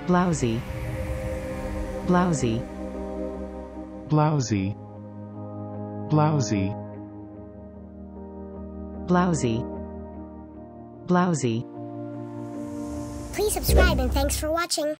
blousy, blousy, blousy, blousy, blousy, blousy. Please subscribe and thanks for watching.